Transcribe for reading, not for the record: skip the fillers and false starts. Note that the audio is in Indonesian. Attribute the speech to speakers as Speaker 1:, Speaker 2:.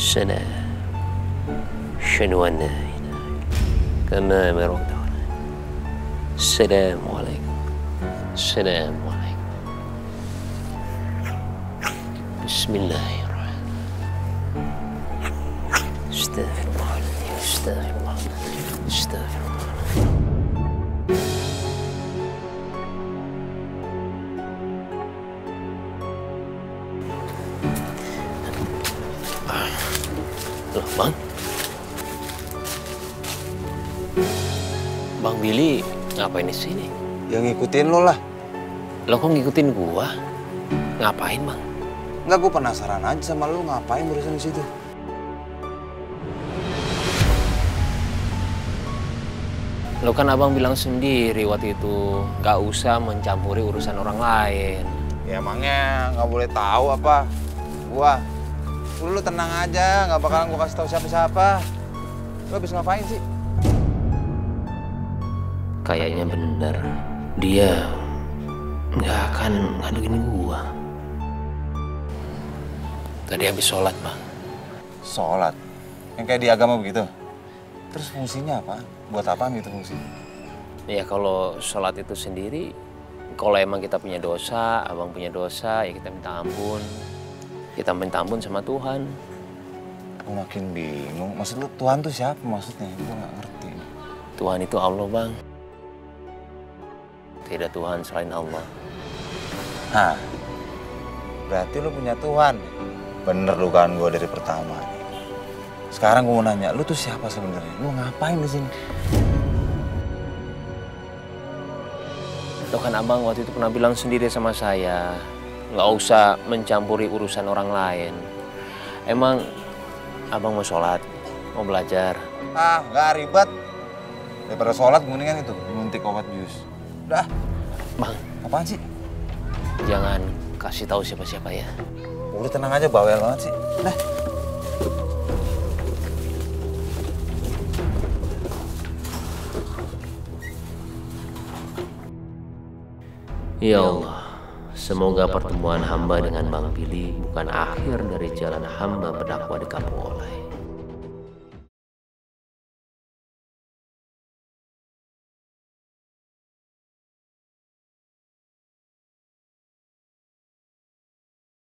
Speaker 1: Salam. Syanu anna kama marota. Assalamualaikum. Assalamualaikum. Bismillahirrahmanirrahim. Astaghfirullahaladzim. Astaghfirullahaladzim. Astaghfirullahaladzim. Loh, Bang? Bang Billy ngapain di sini?
Speaker 2: Ya ngikutin lo lah.
Speaker 1: Lo kok ngikutin gua? Ngapain, Bang?
Speaker 2: Enggak, gue penasaran aja sama lo ngapain barusan di situ.
Speaker 1: Lo kan abang bilang sendiri waktu itu gak usah mencampuri urusan orang lain.
Speaker 2: Ya emangnya nggak boleh tahu apa? Gua. Lu tenang aja, nggak bakalan gua kasih tahu siapa-siapa. Lu habis ngapain sih?
Speaker 1: Kayaknya bener. Dia nggak akan ngaduin gua. Tadi habis sholat, Bang.
Speaker 2: Sholat? Yang kayak di agama begitu? Terus fungsinya apa? Buat apaan gitu fungsinya?
Speaker 1: Ya kalau sholat itu sendiri, kalau emang kita punya dosa, abang punya dosa, ya kita minta ampun. Kita minta ampun sama Tuhan.
Speaker 2: Gue makin bingung. Maksud lu Tuhan tuh siapa maksudnya? Gue nggak ngerti.
Speaker 1: Tuhan itu Allah, Bang. Tidak Tuhan selain Allah.
Speaker 2: Hah? Berarti lu punya Tuhan? Bener dugaan gue dari pertama. Sekarang gue mau nanya, lu tuh siapa sebenarnya? Lu ngapain di sini?
Speaker 1: Lo kan abang waktu itu pernah bilang sendiri sama saya, nggak usah mencampuri urusan orang lain. Emang abang mau sholat, mau belajar?
Speaker 2: Ah, nggak ribet. Daripada sholat, mendingan itu, nguntik obat bius. Udah.
Speaker 1: Bang.
Speaker 2: Apaan sih?
Speaker 1: Jangan kasih tahu siapa-siapa ya.
Speaker 2: Udah tenang aja, bawel banget sih. Udah.
Speaker 1: Ya Allah, semoga pertemuan hamba dengan Bang Billy bukan akhir dari jalan hamba berdakwah di kampung Oleh.